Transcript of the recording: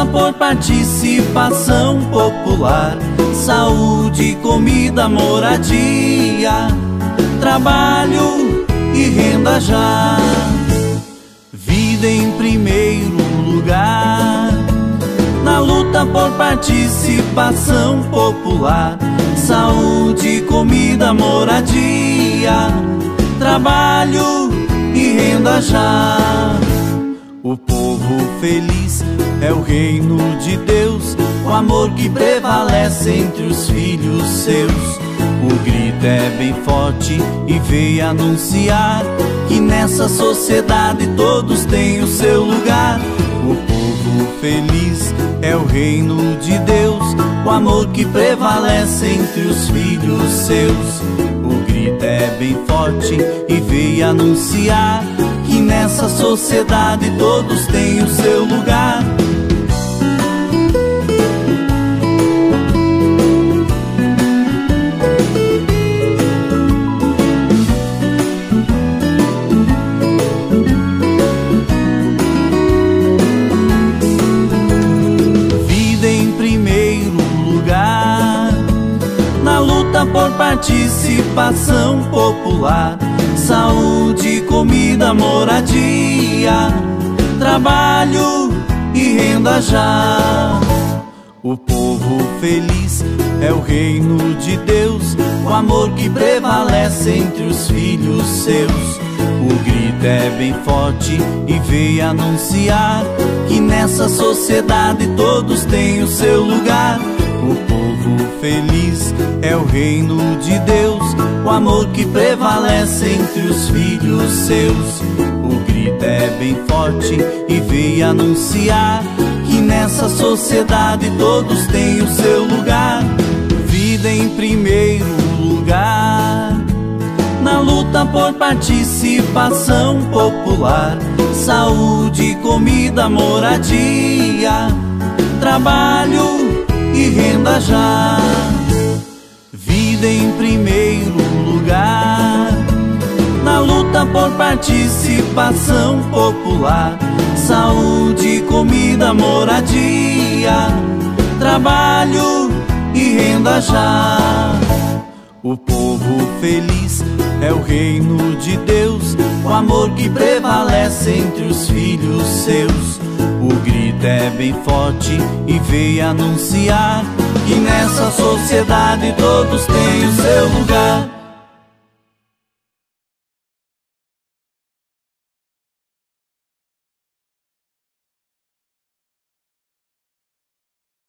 por participação popular, saúde, comida, moradia, trabalho e renda já. Vida em primeiro lugar, na luta por participação popular, saúde, comida, moradia, trabalho e renda já. O povo feliz é o reino de Deus, o amor que prevalece entre os filhos seus. O grito é bem forte e veio anunciar que nessa sociedade todos têm o seu lugar. O povo feliz é o reino de Deus, o amor que prevalece entre os filhos seus. O grito é bem forte e veio anunciar que nessa sociedade todos têm o seu lugar. Vida em primeiro lugar, na luta por participação popular, saúde, comida, moradia, trabalho e renda já. O povo feliz é o reino de Deus, o amor que prevalece entre os filhos seus. O grito é bem forte e veio anunciar que nessa sociedade todos têm o seu lugar. O povo feliz é o reino de Deus, o amor que prevalece entre os filhos seus. O grito é bem forte e veio anunciar que nessa sociedade todos têm o seu lugar. Vida em primeiro lugar, na luta por participação popular, saúde, comida, moradia, trabalho e renda já. Vida em primeiro lugar, na luta por participação popular, saúde, comida, moradia, trabalho e renda já. O povo feliz é o reino de Deus, o amor que prevalece entre os filhos seus. O grito é bem forte e veio anunciar que nessa sociedade todos têm o seu lugar.